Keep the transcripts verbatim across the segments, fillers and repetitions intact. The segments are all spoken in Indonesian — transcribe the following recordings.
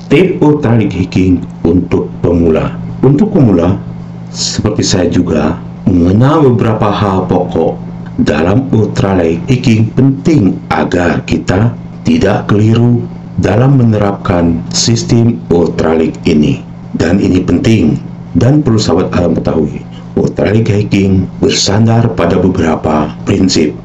Tip ultralight hiking untuk pemula. Untuk pemula, seperti saya juga mengenal beberapa hal pokok dalam ultralight hiking penting agar kita tidak keliru dalam menerapkan sistem ultralight ini. Dan ini penting dan perlu sahabat alam ketahui. Ultralight hiking bersandar pada beberapa prinsip.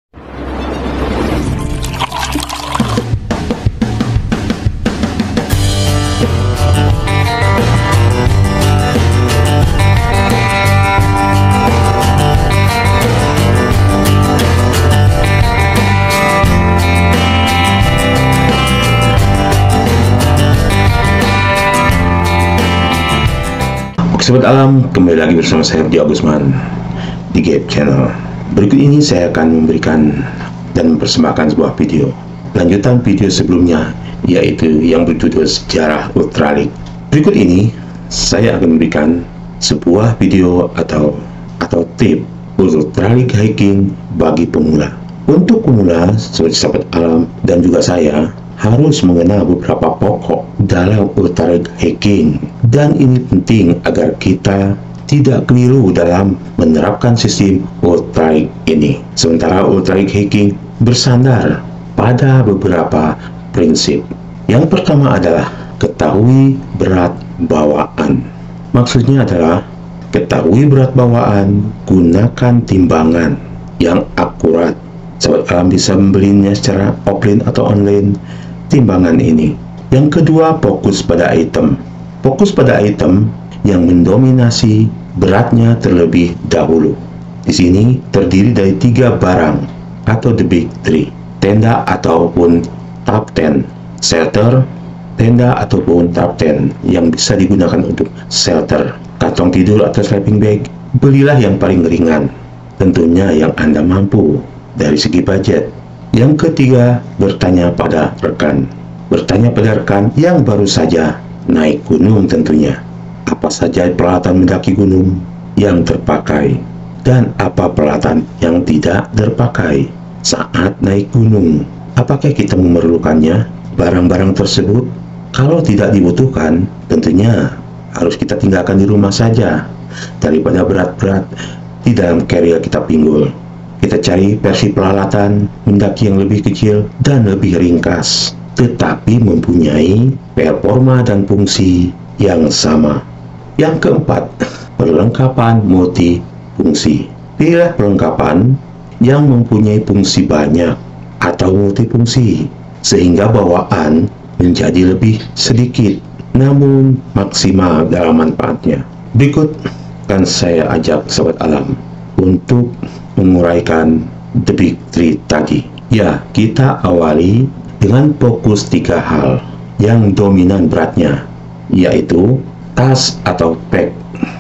Sobat alam, kembali lagi bersama saya Budi Agusman di Gap Channel. Berikut ini saya akan memberikan dan mempersembahkan sebuah video lanjutan video sebelumnya, yaitu yang berjudul Sejarah Ultralight. Berikut ini saya akan memberikan sebuah video atau atau tip ultralight hiking bagi pemula. Untuk pemula seperti sahabat alam dan juga saya harus mengenal beberapa pokok dalam ultralight hiking, dan ini penting agar kita tidak keliru dalam menerapkan sistem ultralight ini. Sementara ultralight hiking bersandar pada beberapa prinsip. Yang pertama adalah ketahui berat bawaan. Maksudnya adalah ketahui berat bawaan, gunakan timbangan yang akurat. Sahabat alam bisa membelinya secara offline atau online timbangan ini. Yang kedua, fokus pada item. Fokus pada item yang mendominasi beratnya terlebih dahulu. Di sini terdiri dari tiga barang atau the big three: tenda ataupun top ten, shelter, tenda ataupun top ten yang bisa digunakan untuk shelter, kantong tidur atau sleeping bag. Belilah yang paling ringan, tentunya yang Anda mampu dari segi budget. Yang ketiga, bertanya pada rekan. Bertanya pada rekan yang baru saja naik gunung tentunya. Apa saja peralatan mendaki gunung yang terpakai dan apa peralatan yang tidak terpakai saat naik gunung. Apakah kita memerlukannya barang-barang tersebut? Kalau tidak dibutuhkan, tentunya harus kita tinggalkan di rumah saja daripada berat-berat di dalam carrier kita pinggul. Kita cari versi peralatan mendaki yang lebih kecil dan lebih ringkas, tetapi mempunyai performa dan fungsi yang sama. Yang keempat, perlengkapan multifungsi. Pilih perlengkapan yang mempunyai fungsi banyak atau multifungsi, sehingga bawaan menjadi lebih sedikit, namun maksimal dalam manfaatnya. Berikut akan saya ajak sahabat alam untuk menguraikan the big three tadi. Ya, kita awali dengan fokus tiga hal yang dominan beratnya, yaitu tas atau pack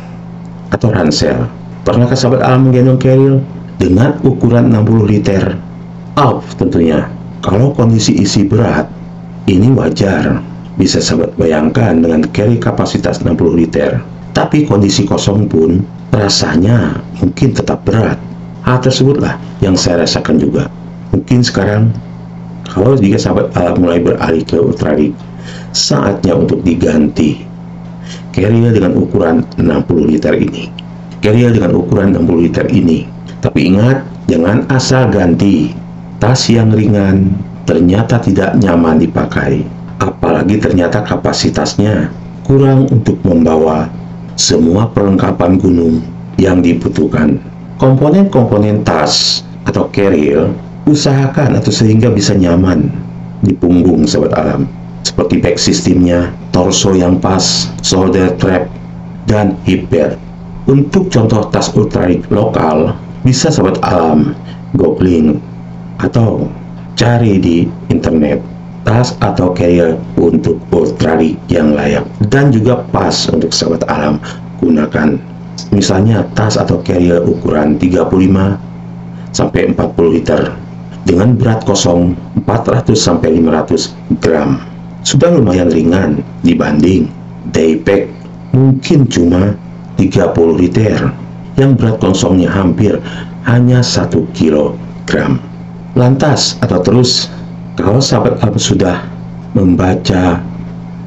atau ransel. Pernahkah sahabat alam menggendong carrier dengan ukuran enam puluh liter? Off tentunya. Kalau kondisi isi berat, ini wajar. Bisa sahabat bayangkan dengan carry kapasitas enam puluh liter. Tapi kondisi kosong pun rasanya mungkin tetap berat. Hal tersebutlah yang saya rasakan juga. Mungkin sekarang kalau jika sahabat alam mulai beralih ke ultralight, saatnya untuk diganti carrier dengan ukuran enam puluh liter ini. Carrier dengan ukuran enam puluh liter ini. Tapi ingat, jangan asal ganti. Tas yang ringan ternyata tidak nyaman dipakai. Apalagi ternyata kapasitasnya kurang untuk membawa semua perlengkapan gunung yang dibutuhkan. Komponen-komponen tas atau carrier usahakan atau sehingga bisa nyaman di punggung sahabat alam, seperti bag sistemnya, torso yang pas, shoulder strap, dan hip belt. Untuk contoh tas ultralight lokal, bisa sahabat alam googling atau cari di internet tas atau carrier untuk ultralight yang layak dan juga pas untuk sahabat alam gunakan. Misalnya tas atau carrier ukuran tiga puluh lima sampai empat puluh liter dengan berat kosong empat ratus sampai lima ratus gram. Sudah lumayan ringan dibanding daypack mungkin cuma tiga puluh liter yang berat kosongnya hampir hanya satu kilogram. Lantas atau terus, kalau sahabat alam sudah membaca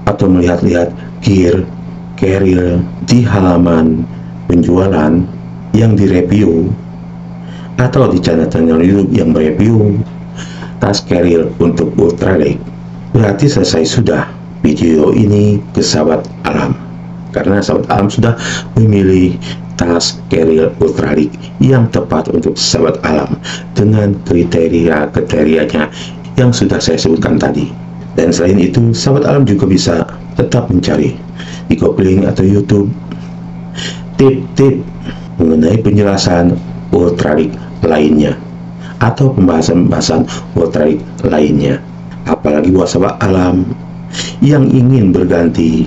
atau melihat-lihat gear carrier di halaman penjualan yang direview, atau di channel-channel YouTube yang mereview tas carrier untuk ultralight, berarti selesai sudah video ini ke sahabat alam, karena sahabat alam sudah memilih tas carrier ultralight yang tepat untuk sahabat alam dengan kriteria-kriterianya yang sudah saya sebutkan tadi. Dan selain itu, sahabat alam juga bisa tetap mencari di Google atau YouTube tip-tip mengenai penjelasan ultralight lainnya atau pembahasan-pembahasan ultralight lainnya. Apalagi buat sahabat alam yang ingin berganti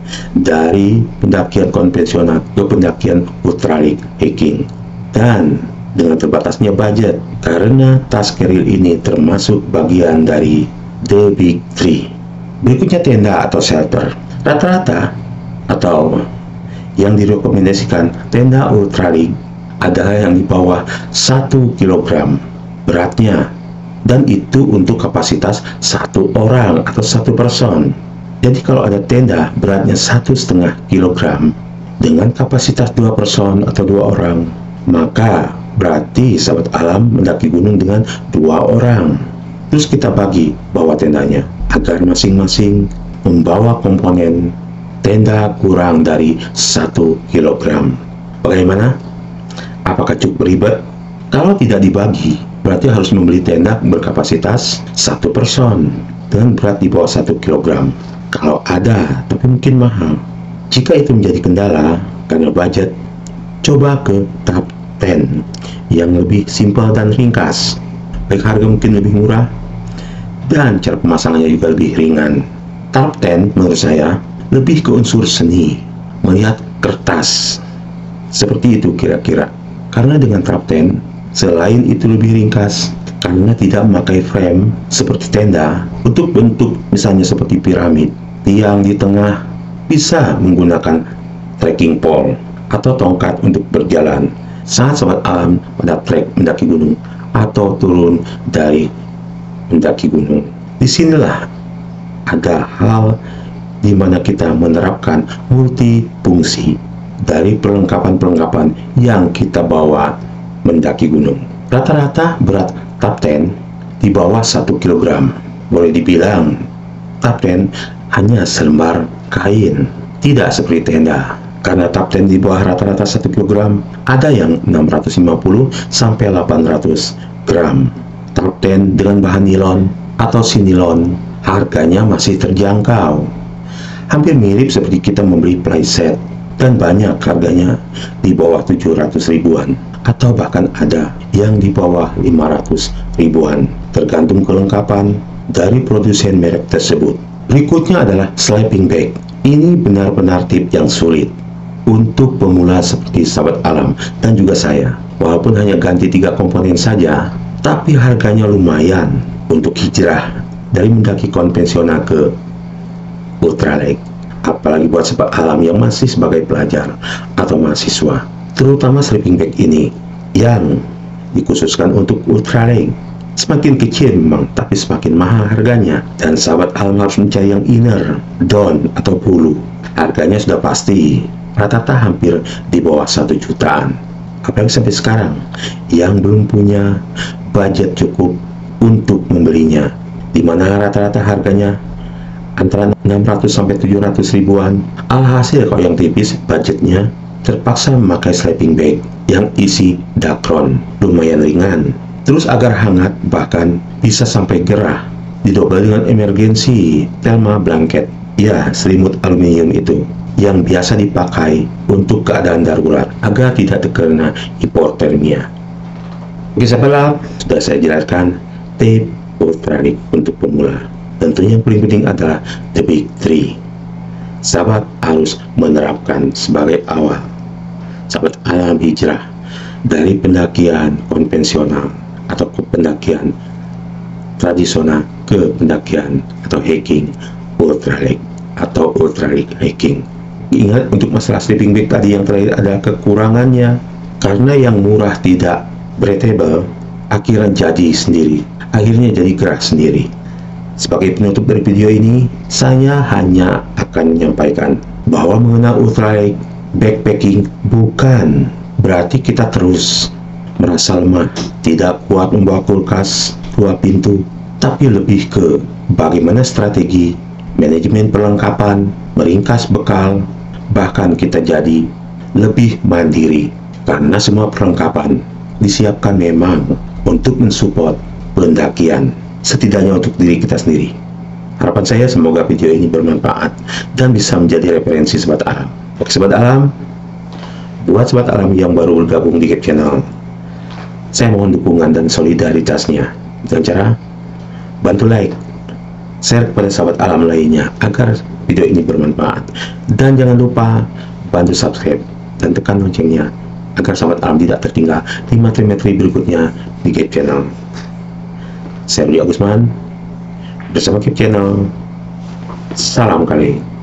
dari pendakian konvensional ke pendakian ultralight hiking, dan dengan terbatasnya budget, karena tas carrier ini termasuk bagian dari The Big Three. Berikutnya tenda atau shelter. Rata-rata atau yang direkomendasikan tenda ultralight adalah yang di bawah satu kilogram beratnya, dan itu untuk kapasitas satu orang atau satu person. Jadi kalau ada tenda beratnya satu setengah kilogram dengan kapasitas dua person atau dua orang, maka berarti sahabat alam mendaki gunung dengan dua orang. Terus kita bagi bawa tendanya agar masing-masing membawa komponen tenda kurang dari satu kilogram. Bagaimana? Apakah cukup ribet? Kalau tidak dibagi, berarti harus membeli tenda berkapasitas satu person dengan berat di bawah satu kilogram. Kalau ada, tapi mungkin mahal. Jika itu menjadi kendala karena budget, coba ke Top sepuluh yang lebih simpel dan ringkas. Baik harga mungkin lebih murah dan cara pemasangannya juga lebih ringan. Top sepuluh menurut saya lebih ke unsur seni, melihat kertas seperti itu kira-kira. Karena dengan Top sepuluh, selain itu lebih ringkas karena tidak memakai frame seperti tenda. Untuk bentuk misalnya seperti piramid, tiang di tengah bisa menggunakan trekking pole atau tongkat untuk berjalan saat sahabat alam pada trek mendaki gunung atau turun dari mendaki gunung. Disinilah ada hal di mana kita menerapkan multifungsi dari perlengkapan-perlengkapan yang kita bawa mendaki gunung. Rata-rata berat Top sepuluh di bawah satu kilogram. Boleh dibilang Top sepuluh hanya selembar kain, tidak seperti tenda. Karena Top sepuluh di bawah rata-rata satu kilogram, ada yang enam ratus lima puluh sampai delapan ratus gram. Top sepuluh dengan bahan nilon atau sinilon harganya masih terjangkau. Hampir mirip seperti kita membeli playset, dan banyak harganya di bawah tujuh ratus ribuan atau bahkan ada yang di bawah lima ratus ribuan, tergantung kelengkapan dari produsen merek tersebut. Berikutnya adalah sleeping bag. Ini benar-benar tip yang sulit untuk pemula seperti sahabat alam dan juga saya. Walaupun hanya ganti tiga komponen saja, tapi harganya lumayan untuk hijrah dari mendaki konvensional ke ultralight. Apalagi buat sahabat alam yang masih sebagai pelajar atau mahasiswa. Terutama sleeping bag ini yang dikhususkan untuk ultralight. Semakin kecil memang, tapi semakin mahal harganya. Dan sahabat alam harus mencari yang inner, down atau bulu. Harganya sudah pasti rata-rata hampir di bawah satu jutaan. Apalagi sampai sekarang yang belum punya budget cukup untuk membelinya, di mana rata-rata harganya antara enam ratus sampai tujuh ratus ribuan. Alhasil kalau yang tipis budgetnya terpaksa memakai sleeping bag yang isi dakron, lumayan ringan. Terus agar hangat, bahkan bisa sampai gerah, didobel dengan emergency thermal blanket, ya selimut aluminium itu yang biasa dipakai untuk keadaan darurat agar tidak terkena hipotermia. Oke sahabat, sudah saya jelaskan tip ultralight untuk pemula. Tentunya yang paling penting adalah the big three. Sahabat harus menerapkan sebagai awal. Sahabat alam hijrah dari pendakian konvensional atau ke pendakian tradisional ke pendakian atau hiking ultralight atau ultralight hiking. Ingat untuk masalah sleeping bag tadi yang terakhir ada kekurangannya, karena yang murah tidak breathable, akhirnya jadi sendiri, akhirnya jadi gerak sendiri. Sebagai penutup dari video ini, saya hanya akan menyampaikan bahwa mengenal ultralight backpacking bukan berarti kita terus merasa lemah, tidak kuat membawa kulkas dua pintu, tapi lebih ke bagaimana strategi, manajemen perlengkapan, meringkas bekal, bahkan kita jadi lebih mandiri karena semua perlengkapan disiapkan memang untuk mensupport pendakian, setidaknya untuk diri kita sendiri. Harapan saya semoga video ini bermanfaat dan bisa menjadi referensi sobat alam. Oke sobat alam, buat sobat alam yang baru bergabung di Gap Channel, saya mohon dukungan dan solidaritasnya dengan cara bantu like, share kepada sahabat alam lainnya agar video ini bermanfaat, dan jangan lupa bantu subscribe dan tekan loncengnya agar sahabat alam tidak tertinggal di materi-materi berikutnya di Gap Channel. Saya Budi Agusman bersama Gap Channel. Salam kali.